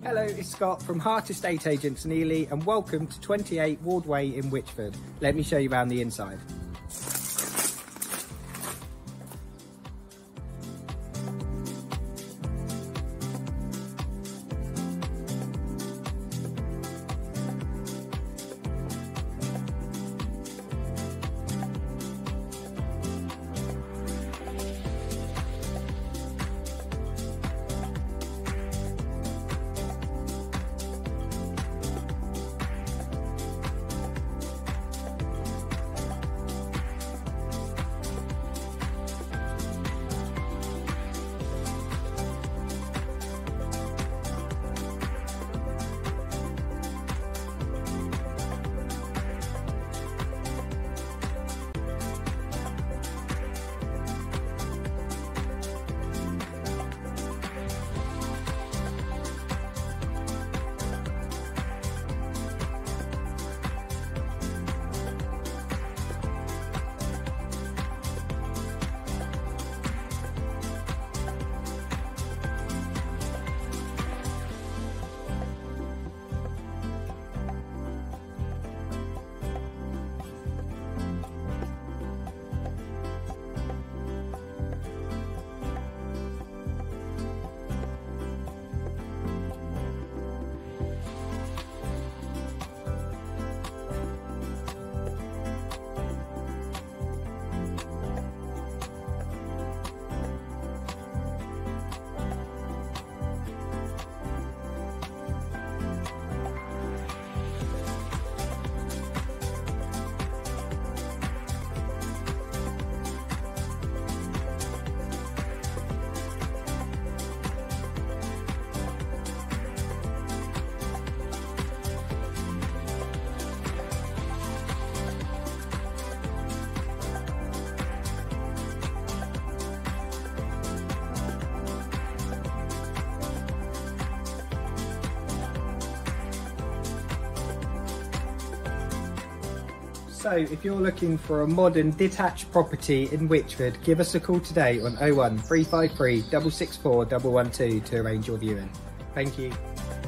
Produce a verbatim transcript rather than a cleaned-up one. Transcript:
Hello, it's Scott from HAART Estate Agents in Ely and welcome to twenty-eight Ward Way in Witchford. Let me show you around the inside. So if you're looking for a modern detached property in Witchford, give us a call today on oh one three five three, six six four, one one two to arrange your viewing. Thank you.